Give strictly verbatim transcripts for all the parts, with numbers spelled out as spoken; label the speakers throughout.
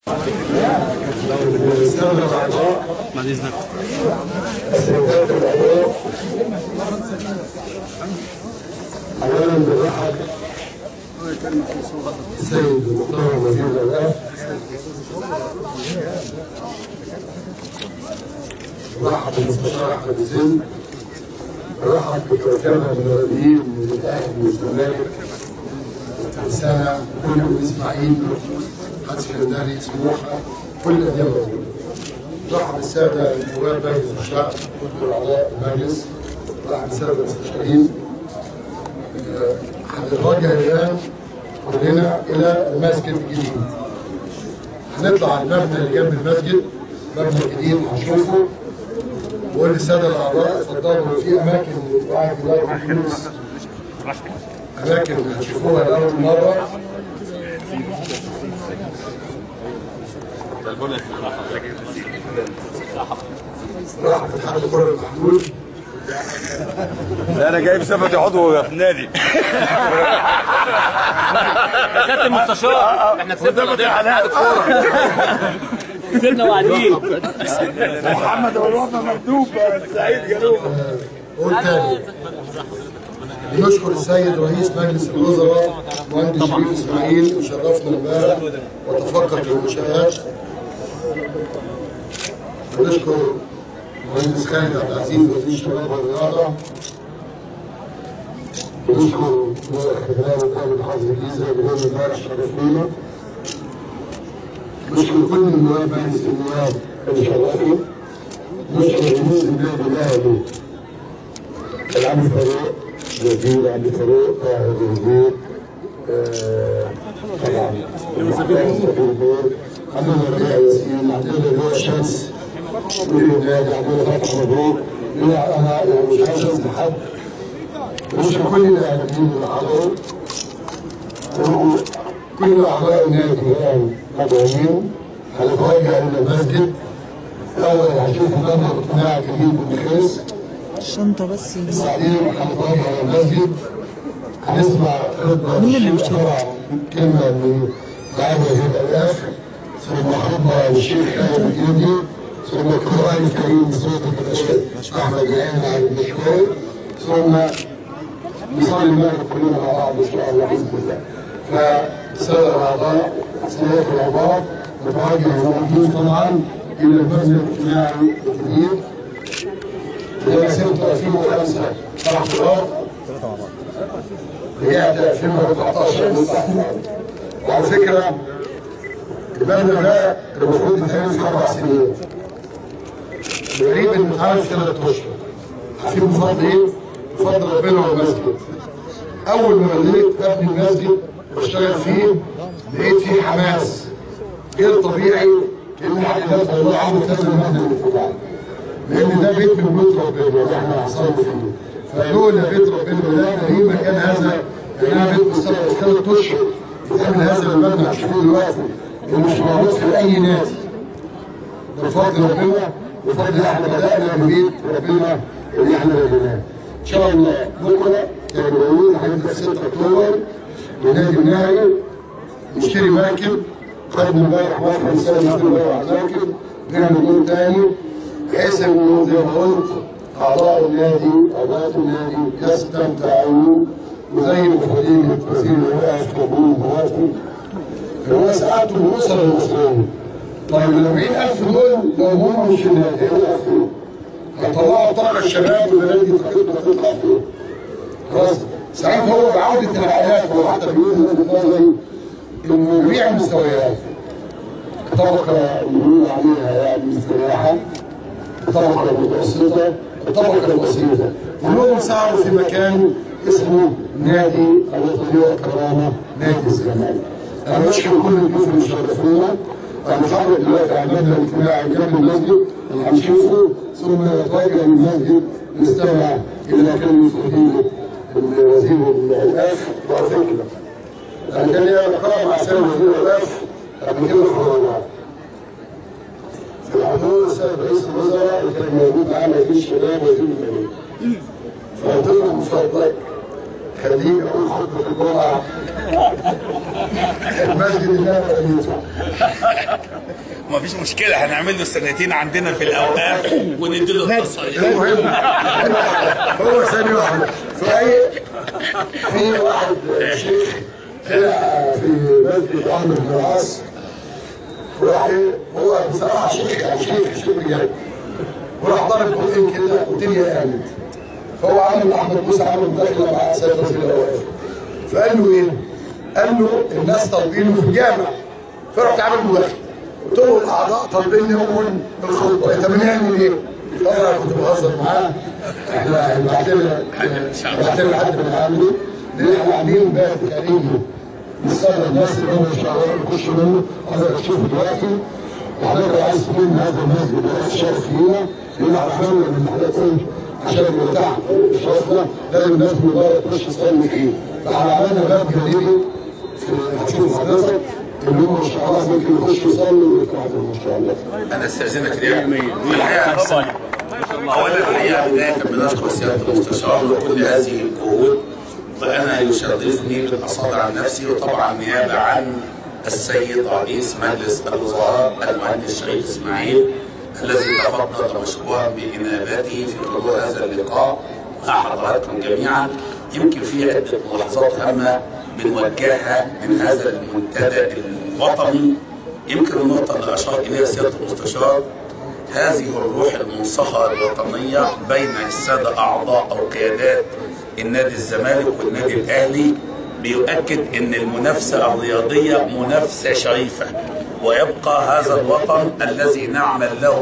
Speaker 1: بعد اذنك.
Speaker 2: السيدات الاعضاء، اولا بنرحب السيد المحترم وزير الاوقاف، بنرحب بالمستشار احمد الزين، بنرحب بكوكبه من الرياضيين من الاهلي والزمالك، الترسانه، كل اسماعيل، حد اسكندري، سموحه، كل الاديان موجوده. نرحب بالساده نواب مجلس الشعب واعضاء المجلس، نرحب بالساده المستشارين. هنتوجه الان كلنا الى المسجد الجديد. هنطلع المبنى اللي جنب المسجد، مبنى جديد هنشوفه، وقول للساده الاعضاء اتفضلوا في اماكن للقاعه دلوقتي الفلوس، اماكن هتشوفوها لاول مره. راح في اتحاد الكره المحدود.
Speaker 3: لا انا جاي بصفتي عضو في النادي.
Speaker 1: سيادة المستشار احنا كسبنا قضيه على اتحاد الكوره. كسبنا وقاعدين.
Speaker 3: محمد ابو الوفا مكتوب سعيد جنوب.
Speaker 2: قول تاني. بنشكر السيد رئيس مجلس الوزراء مهندس شريف اسماعيل، شرفنا امبارح وتفقد المنشآت. بنشكر المهندس خالد عبد العزيز وزير الشباب والرياضه. بنشكر خلال وكاله محافظه الجيزه اللي جم امبارح شرفونا. بنشكر كل النواب مجلس النواب اللي شرفوا. بنشكر رئيس النادي الاهلي العم فاروق، وزير عبد الفاروق، طاهر وزير، طبعا المحترم عندنا ربيع ياسين، عندنا اللواء شمس، مدير النادي، عندنا فتح مبروك. انا يعني مش عايز انسى حد. بنشكر كل الاعلاميين اللي حضروا، كل اعضاء النادي الان مدعوين. هنتوجه الى المسجد. الاول هنشوف مؤتمر اجتماعي جديد بالنخيس.
Speaker 4: الشنطة بس.
Speaker 2: بعدين هنتوجه الى المسجد، هنسمع خطبه الشيخ، طبعا كلمه من دعوه وزير الاوقاف، ثم خطبه للشيخ خالد الجندي، ثم القران الكريم بصوت الدكتور احمد جهان على المشكور، ثم نصلي المغرب كلنا مع بعض ان شاء الله باذن الله. فالساده الاعضاء، سيدات الاعضاء، نتوجه الموجودين طبعا الى المبنى الاجتماعي الجديد. لما سنه ألفين وخمسة طرح الارض، رجعت ألفين وأربعتاشر من تحت الارض. وعلى فكره المبنى ده المفروض يتعمل في اربع سنين. تقريبا اتعمل في ثلاث اشهر. عارفين بفضل ايه؟ بفضل ربنا والمسجد. اول ما بديت ابني المسجد واشتغل فيه لقيت فيه حماس غير طبيعي، لان حد ده والله عمره كذا مبنى للفضاء. لان ده بيت من بيوت ربنا اللي احنا حصلنا فيه. فلولا بيت ربنا لا تهين مكان هذا، لانها بيت مستوى ثلاث اشهر بتعمل هذا المبنى هتشوفوه دلوقتي، اللي مش موجود في اي نادي. بفضل ربنا وفضل احنا بدانا ببيت ربنا اللي احنا بنيناه. ان شاء الله بكره تابعونا، هنبدا ستة اكتوبر بنادي النهري نشتري مركب. خدنا امبارح موافقه رساله نشتري مركب، نعمل يوم تاني بحيث انه زي ما قلت اعضاء النادي، اعضاء النادي يستمتعوا، وزي ما فضيله وزير الاوقاف كابون موافق. هو ساعته الاسره المصريه. طيب ال أربعين ألف دول لو هم مش في النادي هيروحوا فين؟ هيطلعوا طاقه الشباب والبنات دي طاقتهم هتطلع فين؟ خلاص؟ ساعتها هو بعوده العائلات، هو حتى بيقول في نظري انه جميع المستويات، الطبقه اللي بيقول عليها يعني مستريحه، الطبقه المتوسطه، الطبقه البسيطه، كلهم سعوا في مكان اسمه نادي الوطنيه والكرامه، نادي الزمالك. انا بشكر كل الضيوف اللي شرفونا. هنتحرك دلوقتي على المبنى الاجتماعي جنب المسجد اللي هنشوفه، ثم نتوجه للمسجد نستمع الى كلمه فضيله وزير الاوقاف. وعلى فكره انا كان لي لقاء مع سيد وزير الاوقاف قبل كده في رمضان. في الحضور السيد رئيس الوزراء اللي كان موجود معانا وزير الشباب وزير الماليه. فقلت له من فضلك خليني اقول خطبه الجمعه المسجد اللي انا بنيته.
Speaker 1: مفيش مشكله، هنعمل له سنتين عندنا في الاوقاف وندي له التصريح.
Speaker 2: المهم هو ثاني واحد في في واحد شيخ طلع في مسجد عمرو بن العاص، وراح هو بصراحه شيخ يعني شيخ شيخ بجد، وراح ضرب بقين كده والدنيا قامت. فهو عامل احمد موسى عامل مداخله مع سيد وزير الاوقاف، فقال له ايه؟ قال له الناس طالبينه في الجامع، فرحت عامل مداخله قلت له الاعضاء طالبيني اقول الخطبه، انت بنعمل ايه؟ طبعا كنت بهزر معاه، احنا بعت لنا بعت لنا حد من العاملين لان احنا عاملين باب كريم نستقبل الناس اللي هم مش عارفين يخشوا منه. حضرتك تشوف دلوقتي وحضرتك عايز تكون هذا المسجد ده شرف لينا، لان عارفين ان حضرتك عشان نرتاح في شرفنا لازم الناس من بره تخش تصلي فيه، فاحنا عملنا باب جانبي هتشوف حضرتك اللي هم ان شاء الله ممكن يخشوا يصلوا ويرتاحوا ان شاء الله.
Speaker 1: انا استاذنك يا الحقيقه اولا الحقيقه بدايه بنشكر سياده المستشار لكل هذه الجهود، وانا يشرفني بالاصاله عن نفسي وطبعا نيابه عن السيد رئيس مجلس الوزراء المهندس شريف اسماعيل الذي تفضل مشكورا بانابته في حضور هذا اللقاء مع حضراتكم جميعا. يمكن في عده ملاحظات هامه بنوجهها من هذا المنتدى الوطني. يمكن النقطه اللي اشار اليها سياده المستشار هذه الروح المنصهره الوطنيه بين الساده اعضاء او قيادات النادي الزمالك والنادي الاهلي بيؤكد ان المنافسه الرياضيه منافسه شريفه، ويبقى هذا الوطن الذي نعمل له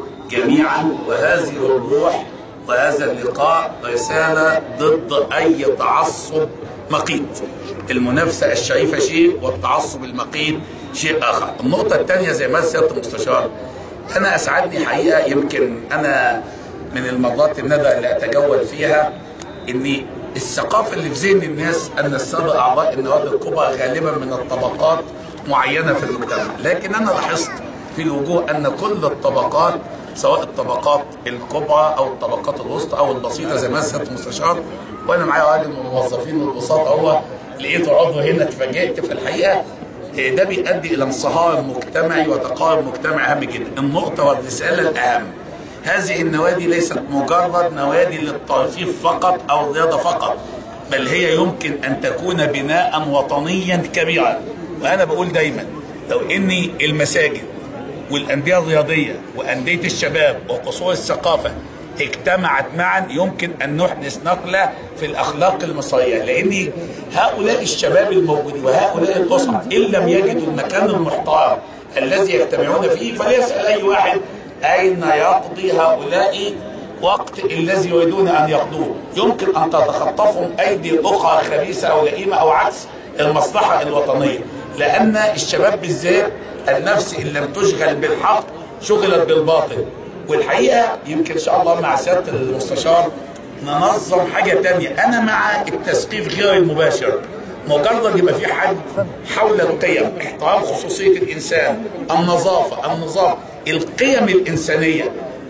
Speaker 1: جميعا. وهذه الروح وهذا اللقاء رساله ضد اي تعصب مقيت. المنافسه الشريفه شيء والتعصب المقيت شيء اخر. النقطه الثانيه زي ما سياده المستشار، انا اسعدني حقيقه، يمكن انا من المرات الندى اللي اتجول فيها ان الثقافه اللي في ذهن الناس ان الساده اعضاء النوادي الكبرى غالبا من الطبقات معينه في المجتمع، لكن انا لاحظت في الوجوه ان كل الطبقات سواء الطبقات الكبرى او الطبقات الوسطى او البسيطه زي ما سياده المستشار، وانا معايا راجل من الموظفين والبساطه هو لقيته عضو هنا اتفاجئت. في الحقيقه ده بيؤدي الى انصهار مجتمعي وتقارب مجتمعي هام جدا. النقطه والرساله الاهم، هذه النوادي ليست مجرد نوادي للترفيه فقط او الرياضه فقط، بل هي يمكن ان تكون بناء وطنيا كبيرا. وانا بقول دايما لو ان المساجد والانديه الرياضيه وانديه الشباب وقصور الثقافه اجتمعت معا يمكن ان نحدث نقله في الاخلاق المصريه، لان هؤلاء الشباب الموجودين وهؤلاء الاسر ان لم يجدوا المكان المحترم الذي يجتمعون فيه فليسال اي واحد اين يقضي هؤلاء وقت الذي يريدون ان يقضوه. يمكن ان تتخطفهم ايدي اخرى خبيثه او لئيمه او عكس المصلحه الوطنيه، لان الشباب بالذات النفس ان لم تشغل بالحق شغلت بالباطل. والحقيقه يمكن ان شاء الله مع سياده المستشار ننظم حاجه ثانيه. انا مع التثقيف غير المباشر، مجرد يبقى في حد حول القيم، احترام خصوصيه الانسان، النظافه، النظام، القيم الانسانيه.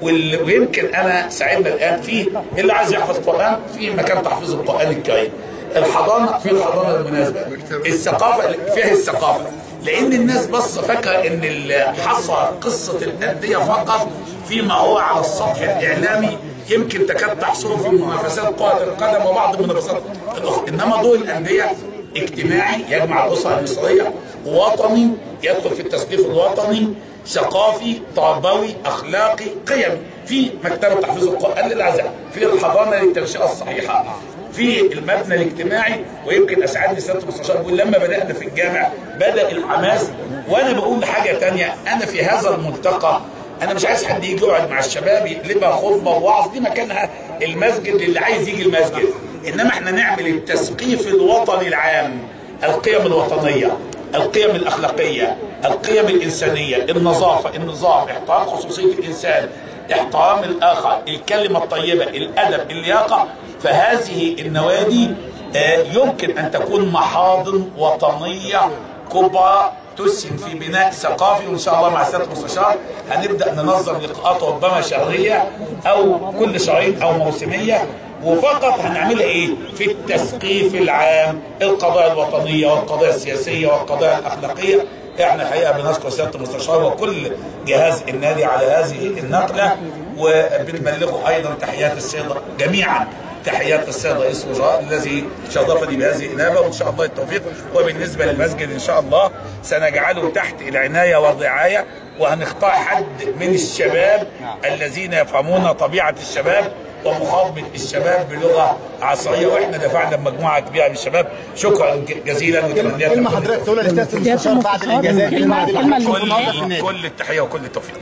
Speaker 1: ويمكن انا ساعدنا الان في اللي عايز يحفظ القران في مكان تحفيظ القران الكريم، الحضانه في الحضانه المناسبه، الثقافه فيها الثقافه، لان الناس بس فاكره ان حصر قصه الانديه فقط فيما هو على السطح الاعلامي، يمكن تكاد تحصره في منافسات كره القدم وبعض المنافسات الاخرى، انما دور الانديه اجتماعي يجمع الاسره المصريه، وطني يدخل في التثقيف الوطني، ثقافي، تربوي، اخلاقي، قيمي، في مكتبه تحفيظ القران للعزاء، في الحضانه للتنشئه الصحيحه، في المبنى الاجتماعي. ويمكن اسعدني سياده المستشار بيقول لما بدانا في الجامع بدا الحماس. وانا بقول حاجه ثانيه، انا في هذا الملتقى انا مش عايز حد يجي يقعد مع الشباب يقلبها خطبه ووعظ، دي مكانها المسجد اللي عايز يجي المسجد، انما احنا نعمل التثقيف الوطني العام، القيم الوطنيه، القيم الاخلاقيه، القيم الانسانيه، النظافه، النظام، احترام خصوصيه الانسان، احترام الاخر، الكلمه الطيبه، الادب، اللياقه. فهذه النوادي يمكن ان تكون محاضن وطنيه كبرى تسهم في بناء ثقافي. وان شاء الله مع سياده المستشار هنبدا ننظم لقاءات ربما شهريه او كل شهرين او موسميه وفقط هنعملها ايه؟ في التثقيف العام، القضايا الوطنيه والقضايا السياسيه والقضايا الاخلاقيه. احنا الحقيقه بنشكر سياده المستشار وكل جهاز النادي على هذه النقله، وبنبلغه ايضا تحيات السيد جميعا، تحيات السيد رئيس الوزراء الذي شرفني بهذه الانابه، وان شاء الله التوفيق. وبالنسبه للمسجد ان شاء الله سنجعله تحت العنايه والرعايه، وهنختار حد من الشباب الذين يفهمون طبيعه الشباب ومخاطبه الشباب بلغه عصريه، واحنا دفعنا بمجموعه كبيره من الشباب. شكرا جزيلا وتمنيات
Speaker 4: كلمه حضرتك تقولها للسياده المستشار بعد الانجازات
Speaker 1: كل كل التحيه وكل التوفيق.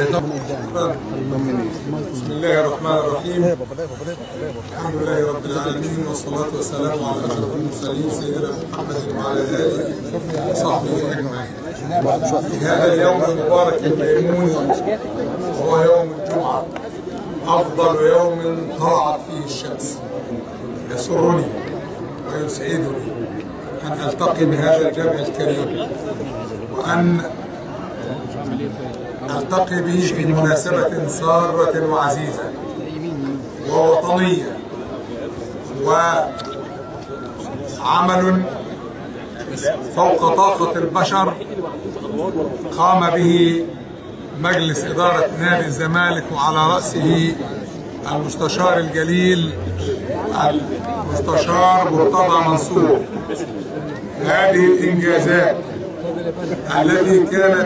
Speaker 5: بسم الله الرحمن الرحيم. الحمد لله رب العالمين والصلاة والسلام على أشرف المرسلين سيدنا محمد وعلى آله وصحبه أجمعين. في هذا اليوم المبارك الميمون وهو يوم الجمعة، أفضل يوم طلعت فيه الشمس، يسرني ويسعدني أن ألتقي بهذا الجمع الكريم، وأن ألتقي به في مناسبة سارة وعزيزة ووطنية، وعمل فوق طاقة البشر قام به مجلس إدارة نادي الزمالك، وعلى رأسه المستشار الجليل المستشار مرتضى منصور. هذه الإنجازات التي كانت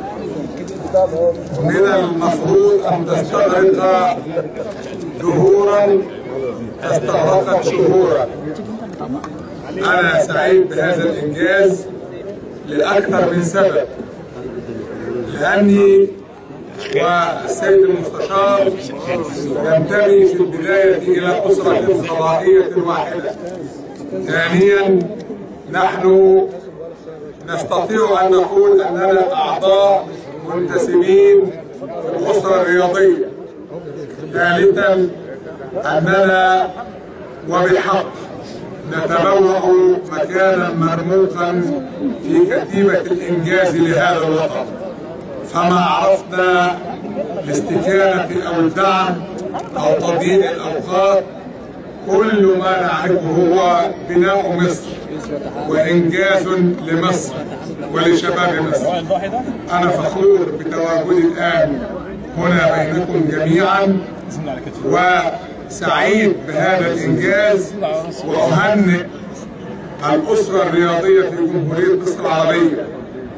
Speaker 5: من المفروض أن تستغرق دهورا استغرقت شهورا. أنا سعيد بهذا الإنجاز لأكثر من سبب، لأني والسيد المستشار ينتمي في البداية إلى أسرة قضائية واحدة. ثانيا، نحن نستطيع أن نقول أننا أعضاء منتسبين في الأسرة الرياضية. ثالثا، أننا وبالحق نتبوأ مكانا مرموقا في كتيبة الإنجاز لهذا الوطن، فما عرفنا الاستكانة أو الدعم أو تضييع الأوقات، كل ما نعرفه هو بناء مصر وإنجاز لمصر ولشباب مصر. أنا فخور بتواجدي الآن هنا بينكم جميعا، وسعيد بهذا الإنجاز، وأهنئ الأسرة الرياضية في جمهورية مصر العربية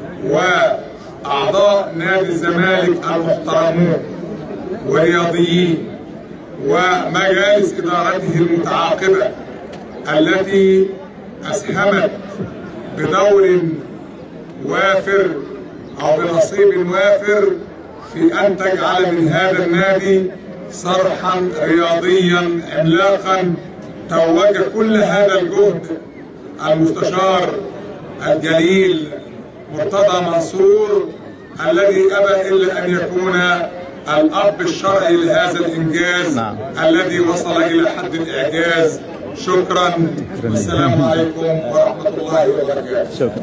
Speaker 5: وأعضاء نادي الزمالك المحترمون ورياضيين ومجالس إدارته المتعاقبة التي أسهمت بدور وافر أو بنصيب وافر في أن تجعل من هذا النادي صرحا رياضيا عملاقا توج كل هذا الجهد المستشار الجليل مرتضى منصور، الذي أبى إلا أن يكون الأب الشرعي لهذا الإنجاز نعم. الذي وصل إلى حد الإعجاز. شكرا والسلام عليكم ورحمة الله وبركاته. شكرا.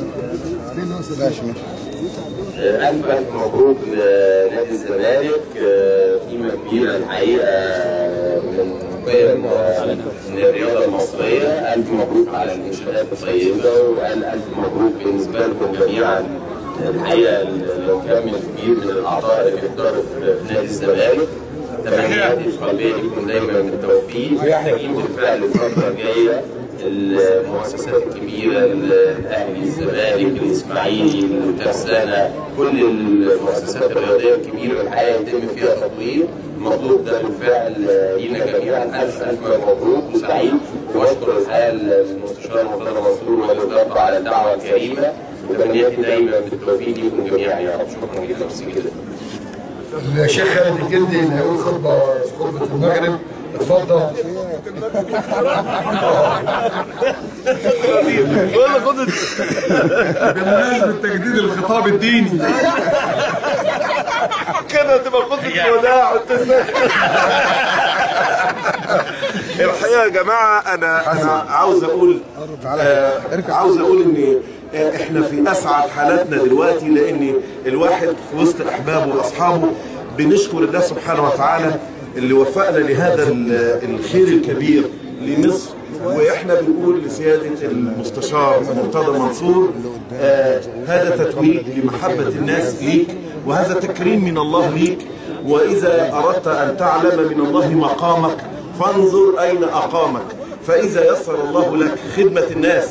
Speaker 6: ألف ألف مبروك لنادي الزمالك، قيمة كبيرة الحقيقة من قيم الرياضة المصرية. ألف مبروك على الإنشاءات الطيبة، وألف مبروك بالنسبة لكم جميعا. الحقيقة الكم الكبير من الأعضاء اللي بيحضروا في نادي الزمالك، تمنياتي القلبية لكم دايما من التوفيق. محتاجين بالفعل الفترة الجاية المؤسسات الكبيرة، الأهلي، الزمالك، الإسماعيلي، الترسانة، كل المؤسسات الرياضية الكبيرة الحقيقة يتم فيها تطوير. المطلوب ده بالفعل لينا جميعا. ألف ألف مبروك وسعيد، وأشكر الحقيقة المستشار مرتضى منصور والإدارة على الدعوة الكريمة، وتمنياتي دايما بالتوفيق لكم جميعا يا رب. شكرا جدا. ميرسي جدا.
Speaker 2: الشيخ خالد الجندي اللي هيقول خطبه خطبه المغرب، اتفضل.
Speaker 5: بمناسبة تجديد الخطاب الديني
Speaker 3: كده تبقى خطبه الوداع. الحقيقه يا جماعه انا انا عاوز اقول آه عاوز اقول ان احنا في اسعد حالاتنا دلوقتي، لان الواحد في وسط احبابه واصحابه بنشكر الله سبحانه وتعالى اللي وفقنا لهذا الخير الكبير لمصر. واحنا بنقول لسياده المستشار مرتضى منصور آه هذا تتويج لمحبه الناس ليك، وهذا تكريم من الله ليك. واذا اردت ان تعلم من الله مقامك فانظر اين اقامك، فاذا يسر الله لك خدمه الناس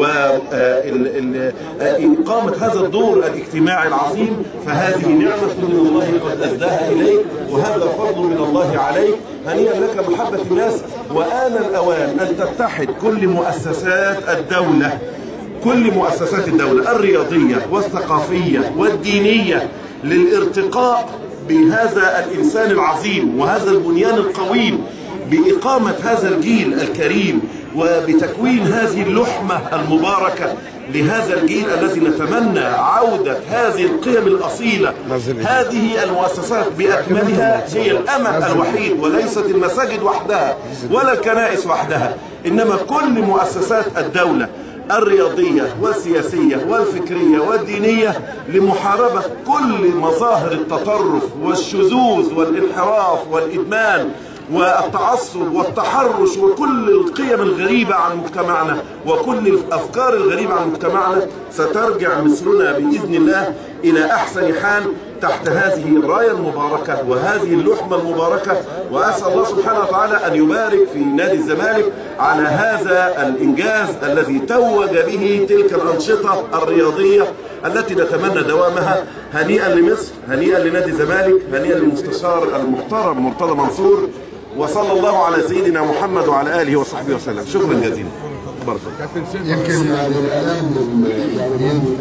Speaker 3: وإقامة هذا الدور الاجتماعي العظيم فهذه نعمة من الله قد أسداها إليك، وهذا فضل من الله عليك. هنيئا لك محبة الناس. وآن الأوان أن تتحد كل مؤسسات الدولة، كل مؤسسات الدولة الرياضية والثقافية والدينية للارتقاء بهذا الإنسان العظيم وهذا البنيان القويم، بإقامة هذا الجيل الكريم وبتكوين هذه اللحمة المباركة لهذا الجيل الذي نتمنى عودة هذه القيم الأصيلة. هذه المؤسسات بأكملها هي الأمل الوحيد، وليست المساجد وحدها ولا الكنائس وحدها، إنما كل مؤسسات الدولة الرياضية والسياسية والفكرية والدينية لمحاربة كل مظاهر التطرف والشذوذ والانحراف والإدمان والتعصب والتحرش وكل القيم الغريبة عن مجتمعنا وكل الأفكار الغريبة عن مجتمعنا. سترجع مصرنا بإذن الله إلى أحسن حال تحت هذه الراية المباركة وهذه اللحمة المباركة. وأسأل الله سبحانه وتعالى أن يبارك في نادي الزمالك على هذا الإنجاز الذي توج به تلك الأنشطة الرياضية التي نتمنى دوامها. هنيئا لمصر، هنيئا لنادي الزمالك، هنيئا للمستشار المحترم مرتضى منصور، وصلى الله على سيدنا محمد وعلى آله وصحبه وسلم. شكرا جزيلا. بارك الله.
Speaker 2: يمكن يعني الكلام من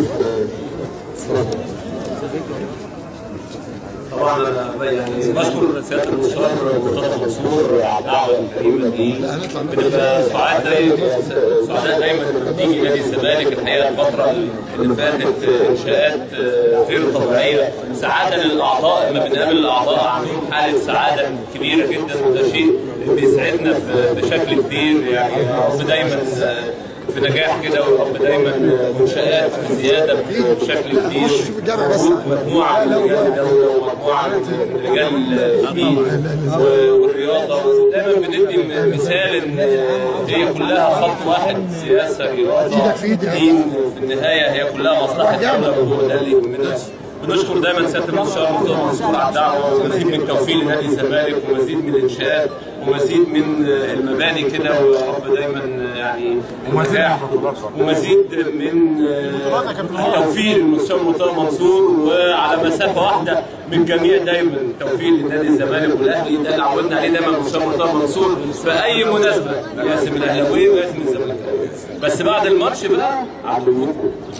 Speaker 6: طبعا انا يعني بشكر سياده المستشار مرتضى منصور على الدعوه الكريمه دي. بنبقى سعداء دايما سعداء دايما لما بنيجي نادي الزمالك. الحقيقه الفتره اللي فاتت انشاءات غير طبيعيه، سعاده للاعضاء. لما بنقابل الاعضاء عاملين حاله سعاده كبيره جدا، وده شيء بيسعدنا بشكل كبير. يعني يا رب دايما في نجاح كده، ورب دايما منشآت في زياده بشكل كبير. مجموعه من رجال الدوله ومجموعه من رجال الدين والرياضه، دايما بندي مثال ان هي كلها خط واحد، سياسه رياضه دين، في النهايه هي كلها مصلحه الدوله، وهو ده اللي يهمنا. بنشكر دايما سياده المستشار مرتضى منصور على الدعوه، ومزيد من التوفيق لنادي الزمالك، ومزيد من الانشاءات، ومزيد من المباني كده، ورب دايما يعني نجاح، ومزيد من التوفيق للمستشار مرتضى منصور، وعلى مسافه واحده من جميع دايما التوفيق لنادي الزمالك والاهلي. ده اللي عودنا عليه دايما المستشار مرتضى منصور في اي مناسبه، يقسم الاهلاويه ويقسم الزمالكاويه. بس بعد الماتش بقى عدوكم.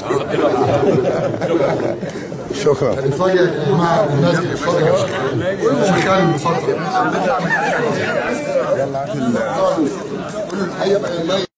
Speaker 6: شكرا.
Speaker 2: شكرا. نتفرج يا جماعه الناس بتتفرج شغال بفتره. يلا هات